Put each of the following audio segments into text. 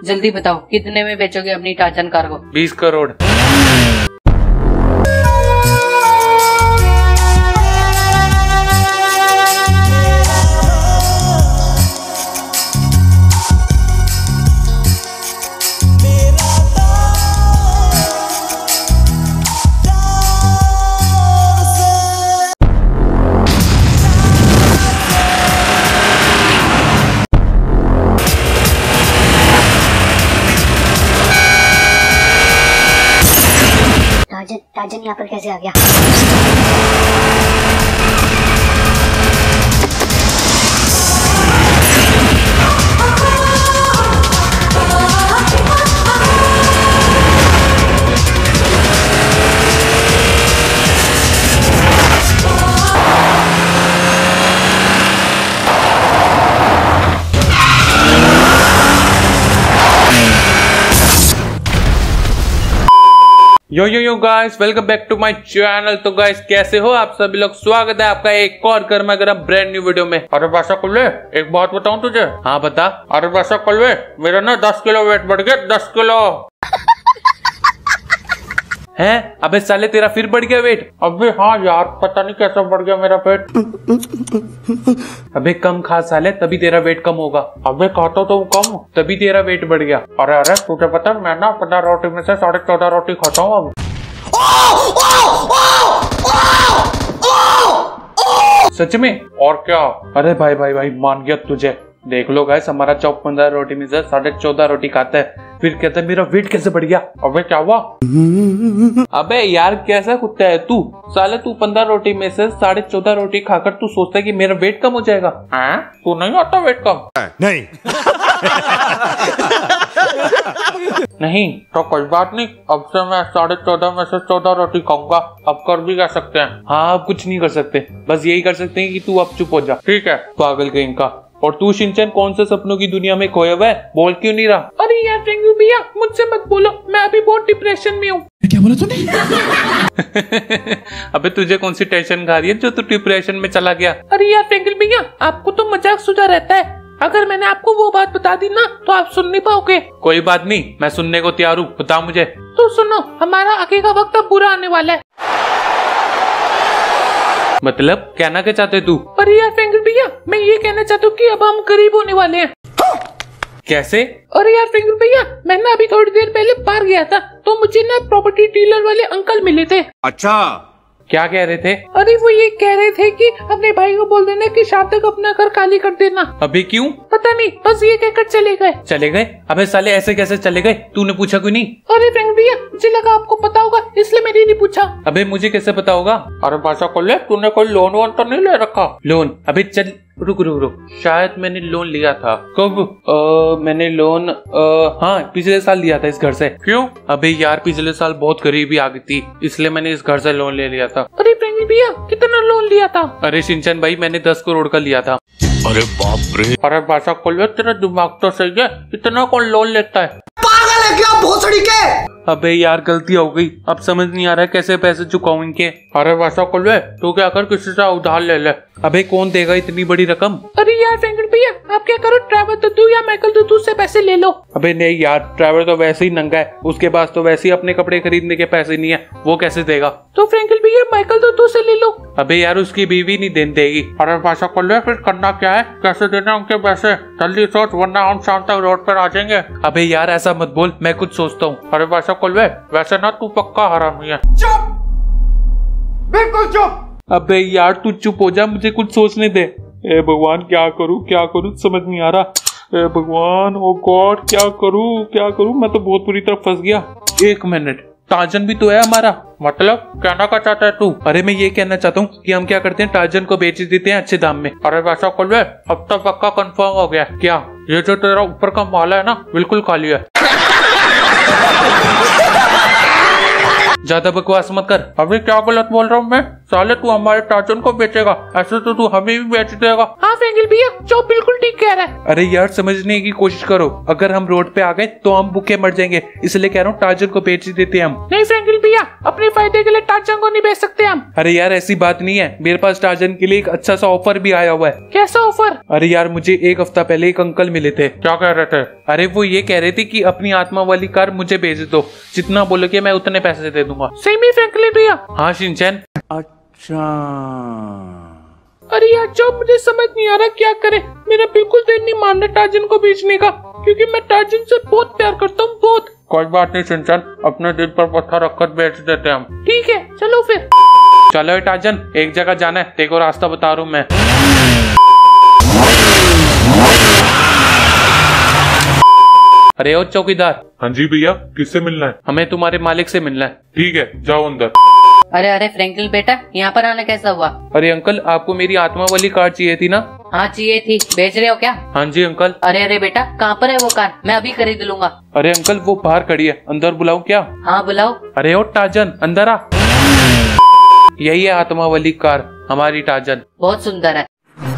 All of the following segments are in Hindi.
जल्दी बताओ कितने में बेचोगे अपनी टार्जन कार को? 20 करोड़। टार्जन यहाँ पर कैसे आ गया? Yo guys, welcome back to my channel. तो गाइस कैसे हो आप सभी लोग? स्वागत है आपका एक और गर्मा गर्म ब्रांड न्यू वीडियो में। अरे बासा कुल्ले, एक बात बताऊं तुझे? हाँ बता। अरे बासा कुल्ले, मेरा ना 10 किलो वेट बढ़ गया। 10 किलो है? अबे साले तेरा फिर बढ़ गया वेट? अबे हाँ यार, पता नहीं कैसा बढ़ गया मेरा पेट। अबे कम खा साले, तभी तेरा वेट कम होगा। अबे खाता तो कम, तभी तेरा वेट बढ़ गया। अरे अरे तुझे पता मैं ना 15 रोटी में से 14.5 रोटी खाता हूँ अब। सच में? और क्या? अरे भाई भाई भाई मान गया तुझे। देख लो गाइस, हमारा चौक 15 रोटी में से 14.5 रोटी खाता है, फिर कहता है मेरा वेट कैसे बढ़ गया। अबे क्या हुआ? अबे यार कैसा कुत्ता है तू? साले तू 15 रोटी में से 14.5 रोटी खाकर तू सोचता है कि मेरा वेट कम हो जाएगा? हाँ तू नहीं आता वेट कम? नहीं। नहीं तो कोई बात नहीं, अब से मैं 14.5 में से 14 रोटी खाऊंगा। अब कर भी क्या सकते हैं? हाँ अब कुछ नहीं कर सकते, बस यही कर सकते हैं कि तू अब चुप हो जा, ठीक है? पागल कहीं का। और तू शिनचैन कौन से सपनों की दुनिया में खोया हुआ है? बोल क्यों नहीं रहा? अरे यार टेंगू भैया, मुझसे मत बोलो, मैं अभी बहुत डिप्रेशन में हूँ। क्या बोला तूने? अबे तुझे कौन सी टेंशन खा रही है जो तू डिप्रेशन में चला गया? अरे यार टेंगू भैया, आपको तो मजाक सुझा रहता है। अगर मैंने आपको वो बात बता दी ना तो आप सुन नहीं पाओगे। कोई बात नहीं, मैं सुनने को तैयार हूँ, बता मुझे। तो सुनो, हमारा आगे का वक्त अब बुरा आने वाला है। मतलब कहना क्या चाहते तू? अरे यार टेंगू भैया, मैं ये कहना चाहता हूँ कि अब हम गरीब होने वाले हैं। कैसे? अरे यार टेंगू भैया, मैं ना अभी थोड़ी देर पहले बाहर गया था तो मुझे ना प्रॉपर्टी डीलर वाले अंकल मिले थे। अच्छा, क्या कह रहे थे? अरे वो ये कह रहे थे कि अपने भाई को बोल देना कि शाम तक अपना घर खाली कर देना। अभी क्यों? पता नहीं, बस ये कहकर चले गए। चले गए? अबे साले ऐसे कैसे चले गए? तूने पूछा क्यों नहीं? अरे फ्रेंड भैया, मुझे लगा आपको पता होगा इसलिए मैंने नहीं पूछा। अबे मुझे कैसे पता होगा? अरे भाषा को ले, तूने कोई लोन वोन तो नहीं ले रखा? लोन? अबे चल रुक रुक रुक, शायद मैंने लोन लिया था। कब? मैंने लोन हाँ पिछले साल लिया था इस घर से। क्यों? अबे यार पिछले साल बहुत गरीबी आ गई थी, इसलिए मैंने इस घर से लोन ले लिया था। अरे फ्रेंड भैया, कितना लोन लिया था? अरे शिनचैन भाई, मैंने 10 करोड़ का लिया था। अरे बाप रे। अरे भाषा को ले, तेरा दिमाग तो सही है, इतना कौन लोन लेता है? पागल है क्या भोसड़ी के? अबे यार गलती हो गई, अब समझ नहीं आ रहा है कैसे पैसे चुकाऊं इनके। अरे वैसा कर ले, तू क्या कर किसी से उधार ले ले। अबे कौन देगा इतनी बड़ी रकम? अरे यार वेंकट भैया, आप क्या करो, ट्रैवल दुद्दू या माइकल दुद्दू से पैसे ले लो। अबे नहीं यार, ट्रैवल तो वैसे ही नंगा है, उसके पास तो वैसे ही अपने कपड़े खरीदने के पैसे नहीं है, वो कैसे देगा? तो फ्रेंकल भैया माइकल दुद्दू से ले लो। अबे यार उसकी बीवी नहीं देगी। अरे वैसा कर ले, फिर करना क्या है? कैसे देना उनके पैसे? जल्दी सोच वरना हम शाम तक रोड पर आ जाएंगे। अबे यार ऐसा मत बोल, मैं कुछ सोचता हूँ। अरे वैसा कर ले, वैसे ना तू पक्का हरामी है। चुप, बिल्कुल चुप। अबे यार तू चुप हो जा, मुझे कुछ सोचने दे। ए भगवान क्या करूँ समझ नहीं आ रहा। ए भगवान, ओ गॉड, क्या करूँ? मैं तो बहुत बुरी तरह फंस गया। 1 मिनट, टार्जन भी तो है हमारा। मतलब कहना क्या चाहता है तू? अरे मैं ये कहना चाहता हूँ कि हम क्या करते हैं, टार्जन को बेच देते हैं अच्छे दाम में। अरे वैसा कर ले, अब तो पक्का कंफर्म हो गया। क्या ये जो तेरा ऊपर का माला है ना, बिल्कुल खाली है। ज्यादा बकवास मत कर। अभी क्या गलत बोल रहा हूँ मैं? साले तू हमारे टार्जन को बेचेगा, ऐसे तो तू हमें भी बेच देगा। हाँ फ्रैंकलिन भैया, चॉप बिल्कुल ठीक कह रहा है। अरे यार समझने की कोशिश करो, अगर हम रोड पे आ गए तो हम भूखे मर जाएंगे, इसलिए कह रहा हूँ टार्जन को बेच ही देते हैं हम। नहीं फ्रैंकलिन भैया, अपने फायदे के लिए टार्जन को नहीं बेच सकते हम। अरे यार ऐसी बात नहीं है, मेरे पास टार्जन के लिए एक अच्छा सा ऑफर भी आया हुआ है। कैसा ऑफर? अरे यार मुझे एक हफ्ता पहले एक अंकल मिले थे। क्या कह रहे थे? अरे वो ये कह रहे थे कि अपनी आत्मा वाली कार मुझे भेज दो, जितना बोलोगे मैं उतने पैसे दे दूंगा। सही में फ्रैंकलिन भैया? हाँ शिनचैन। अरे यार चॉप, मुझे समझ नहीं आ रहा क्या करे। मेरा बिल्कुल दिल नहीं मान रहा टार्जन को बेचने का, क्योंकि मैं टार्जन से बहुत प्यार करता हूँ, बहुत। कोई बात नहीं शिनचैन, अपने दिल पर पत्थर रखकर बेच देते हम। ठीक है चलो फिर। चलो टार्जन, एक जगह जाना है, देखो रास्ता बता रहा हूँ मैं। अरे ओ चौकीदार। हाँ जी भैया, किससे मिलना है? हमें तुम्हारे मालिक से मिलना है। ठीक है, जाओ अंदर। अरे अरे फ्रैंकलिन बेटा, यहाँ पर आना कैसा हुआ? अरे अंकल, आपको मेरी आत्मा वाली कार चाहिए थी ना? हाँ चाहिए थी, बेच रहे हो क्या? हाँ जी अंकल। अरे अरे बेटा, कहाँ पर है वो कार? मैं अभी खरीद लूंगा। अरे अंकल वो बाहर खड़ी है, अंदर बुलाऊं क्या? हाँ बुलाओ। अरे ओ टार्जन, अंदर आ। यही है आत्मा वाली कार, हमारी टार्जन। बहुत सुंदर है।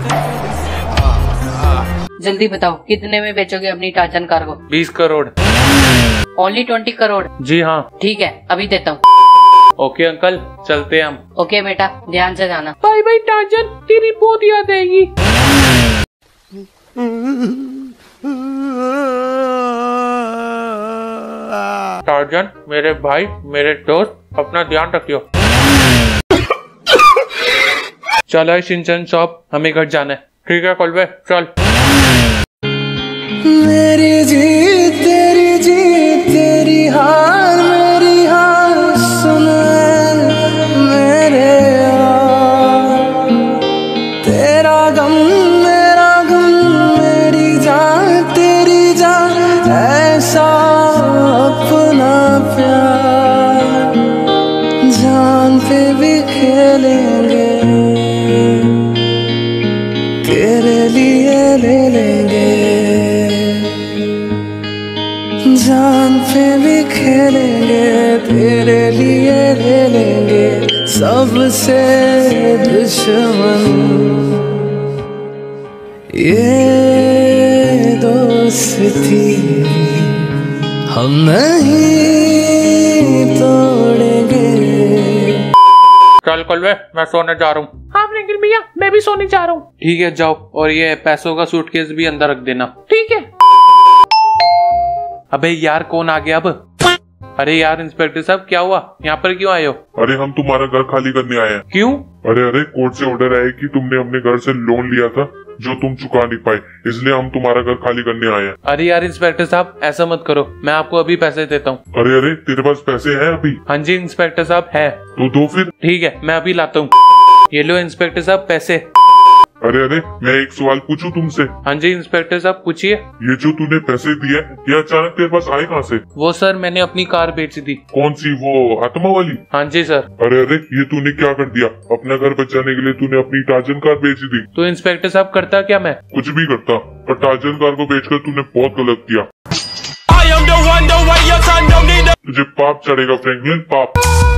जल्दी बताओ, कितने में बेचोगे अपनी टार्जन कार को? 20 करोड़। ओनली 20 करोड़? जी हाँ। ठीक है, अभी देता हूँ। ओके अंकल, चलते हैं हम। ओके बेटा, ध्यान से जाना। बाय बाय टार्जन, तेरी बहुत याद आएगी। टार्जन मेरे भाई, मेरे दोस्त, अपना ध्यान रखियो। चलो शिनचैन शॉप, हमें घर जाना है। ठीक है कॉलवे, चल। मेरी जीत तेरी हार मेरी हार, सुन मेरे यार, तेरा गम मेरी जान तेरी जान, ऐसा अपना प्यार, जान पे भी खेलेंगे, तेरे लिए ले लेंगे, जान पे भी खेलेंगे, तेरे लिए ले लेंगे, सबसे दुश्मन ये दोस्ती हम नहीं तोड़ेंगे। चल कॉलवे, मैं सोने जा रहा हूँ। हाँ फ्रैंकलिन भैया, मैं भी सोने जा रहा हूँ। ठीक है जाओ, और ये पैसों का सूटकेस भी अंदर रख देना। ठीक है। अबे यार कौन आ गया अब? अरे यार इंस्पेक्टर साहब, क्या हुआ? यहाँ पर क्यों आए हो? अरे हम तुम्हारा घर खाली करने आए हैं। क्यों? अरे कोर्ट से ऑर्डर आया कि तुमने अपने घर से लोन लिया था जो तुम चुका नहीं पाए, इसलिए हम तुम्हारा घर खाली करने आए हैं। अरे यार इंस्पेक्टर साहब, ऐसा मत करो, मैं आपको अभी पैसे देता हूँ। अरे तेरे पास पैसे हैं अभी? हाँ जी इंस्पेक्टर साहब है। तो दो फिर। ठीक है, मैं अभी लाता हूँ। ये लो इंस्पेक्टर साहब पैसे। अरे मैं एक सवाल पूछूं तुमसे? हाँ जी इंस्पेक्टर साहब पूछिए। ये जो तूने पैसे दिए, ये अचानक तेरे पास आए कहाँ से? वो सर मैंने अपनी कार बेच दी। कौन सी, वो आत्मा वाली? हाँ जी सर। अरे ये तूने क्या कर दिया? अपना घर बचाने के लिए तूने अपनी टार्जन कार बेच दी। तो इंस्पेक्टर साहब करता क्या मैं? कुछ भी करता, पर टार्जन कार को बेचकर तूने बहुत गलत किया। तुझे पाप चढ़ेगा फ्रैंकलिन, पाप।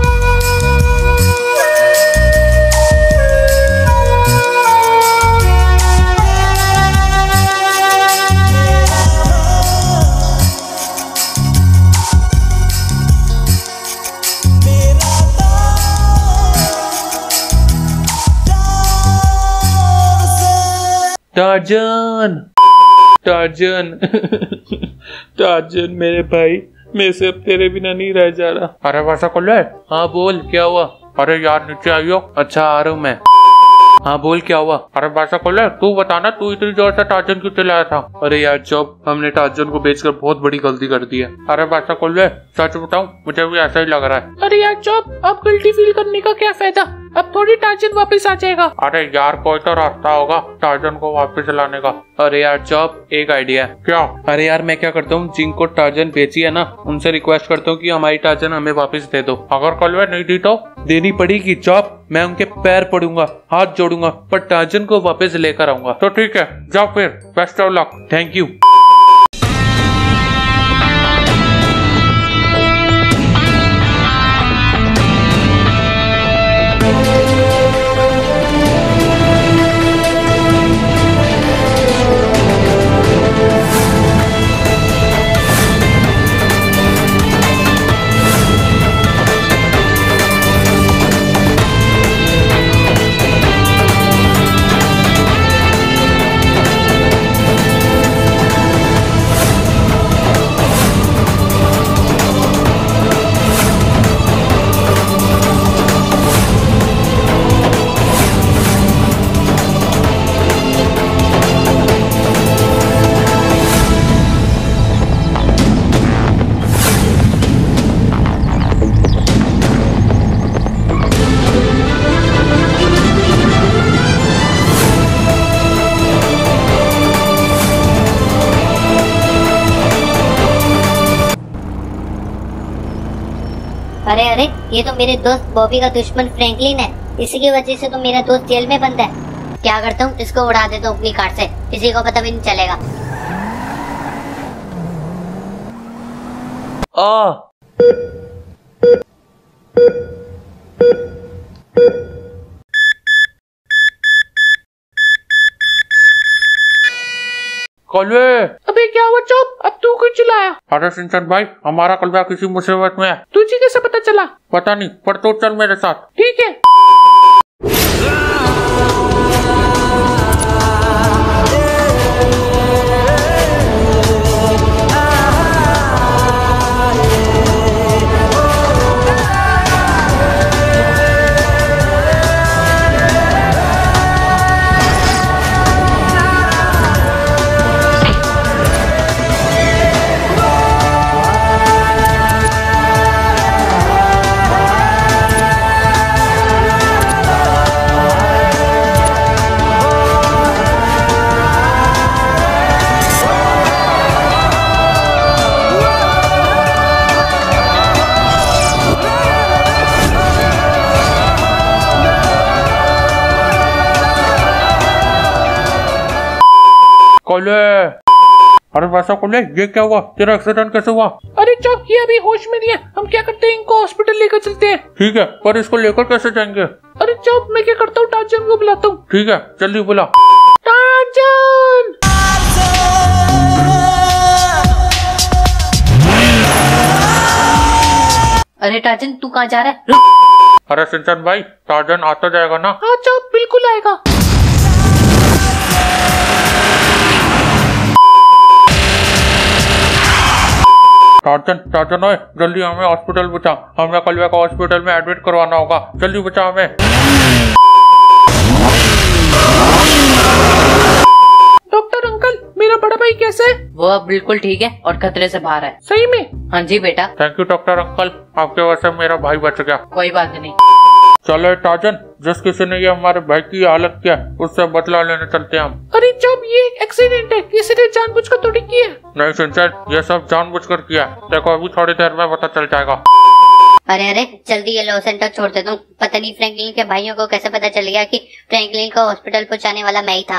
टार्जन टार्जन टार्जन मेरे भाई, मैं से अब तेरे बिना नहीं रह जा रहा। अरे वैसा कर ले। हाँ बोल, क्या हुआ? अरे यार नीचे आइयो। अच्छा आ रहा हूँ मैं। हाँ बोल क्या हुआ? अरे वैसा कर ले, तू बताना, तू इतनी जोर से टार्जन क्यों चिल्लाया था? अरे यार जॉब, हमने टार्जन को बेचकर बहुत बड़ी गलती कर दी है। अरे वैसा कर ले, सच बताऊं मुझे भी ऐसा ही लग रहा है। अरे यार जॉब, अब गिल्टी फील करने का क्या फायदा? अब थोड़ी टार्जन वापस आ जाएगा। अरे यार कोई तो रास्ता होगा टार्जन को वापस लाने का। अरे यार जॉब, एक आइडिया है। क्या? अरे यार मैं क्या करता हूँ, जिनको टार्जन बेची है ना, उनसे रिक्वेस्ट करता हूँ कि हमारी टार्जन हमें वापस दे दो। अगर कल वे नहीं दी तो देनी पड़ेगी जॉब, मैं उनके पैर पड़ूंगा, हाथ जोड़ूंगा, पर टार्जन को वापस लेकर आऊंगा। तो ठीक है जाओ फिर, best of luck. Thank you. अरे अरे, ये तो मेरे दोस्त बॉबी का दुश्मन फ्रैंकलिन है। इसी की वजह से तो मेरा दोस्त जेल में बंद है। क्या करता हूँ, इसको उड़ा देता हूँ अपनी कार से, किसी को पता भी नहीं चलेगा। कलवे, अबे क्या हुआ चुप, अब तू क्यों चिल्लाया? अरे सिंचन भाई, हमारा कलवा किसी मुसीबत में है। तुझे कैसे पता चला? पता नहीं, पर तो चल मेरे साथ। ठीक है। कलवे, अरे वैसा कलवे, ये क्या हुआ? तेरा एक्सीडेंट कैसे हुआ? अरे चुप, ये अभी होश में नहीं है। हम क्या करते हैं, इनको हॉस्पिटल लेकर चलते हैं। ठीक है, पर इसको लेकर कैसे जाएंगे? अरे चुप, मैं क्या करता हूँ, टार्जन को बुलाता हूँ। ठीक है, जल्दी बुला। टार्जन! अरे टार्जन, तू कहाँ जा रहा है? रुक। अरे सिंचन भाई, टार्जन आता जाएगा ना? हाँ चुप, बिल्कुल आएगा। टार्जन ओए, जल्दी हमें हॉस्पिटल बचा। हमें कलवे को हॉस्पिटल में एडमिट करवाना होगा। जल्दी बचा हमें। डॉक्टर अंकल, मेरा बड़ा भाई कैसे है? वो अब बिल्कुल ठीक है और खतरे से बाहर है। सही में? हाँ जी बेटा। थैंक यू डॉक्टर अंकल, आपके वजह से मेरा भाई बच गया। कोई बात नहीं। चलो टार्जन, जिस किसी ने ये हमारे भाई की हालत किया, उससे बदला लेने चलते हैं हम। अरे जब ये एक्सीडेंट है, किसी ने जानबूझकर थोड़ी किया। नहीं सिंचन, ये सब जानबूझकर किया। देखो अभी थोड़ी देर में पता चल जाएगा। अरे अरे, जल्दी ये लॉस सेंटर छोड़ देता हूँ। पता नहीं फ्रैंकलिन के भाइयों को कैसे पता चल गया कि फ्रैंकलिन को हॉस्पिटल पहुँचाने वाला मैं ही था।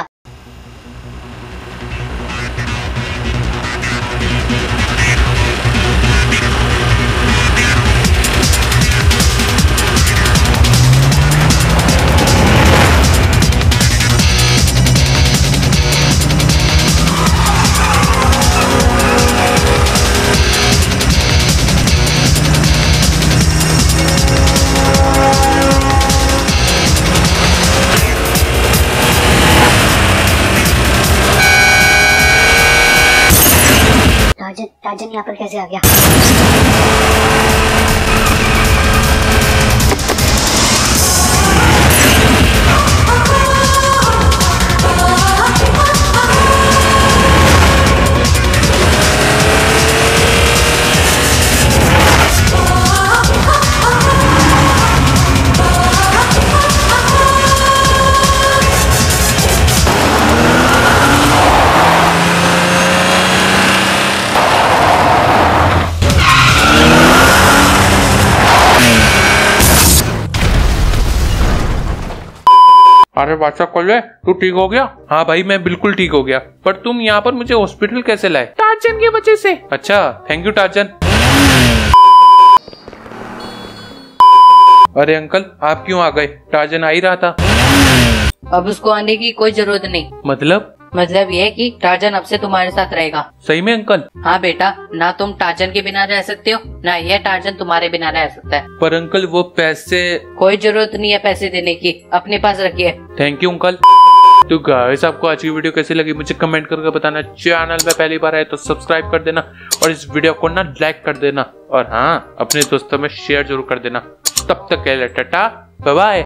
टार्जन यहाँ पर कैसे आ गया? अरे बादशाह कलवे, तू ठीक हो गया? हाँ भाई, मैं बिल्कुल ठीक हो गया। पर तुम यहाँ पर मुझे हॉस्पिटल कैसे लाए? टार्जन की वजह से। अच्छा, थैंक यू टार्जन। अरे अंकल, आप क्यों आ गए? टार्जन आ ही रहा था। अब उसको आने की कोई जरूरत नहीं। मतलब ये है कि टार्जन अब से तुम्हारे साथ रहेगा। सही में अंकल? हाँ बेटा, ना तुम टार्जन के बिना रह सकते हो, ना ये टार्जन तुम्हारे बिना रह सकता है। पर अंकल वो पैसे। कोई जरूरत नहीं है पैसे देने की, अपने पास रखिए। Thank you uncle. तो गाइस, आपको आज की वीडियो कैसी लगी मुझे कमेंट करके बताना। चैनल में पहली बार आए तो सब्सक्राइब कर देना और इस वीडियो को ना लाइक कर देना और हाँ, अपने दोस्तों में शेयर जरूर कर देना। तब तक के लिए टाटा, बाय बाय।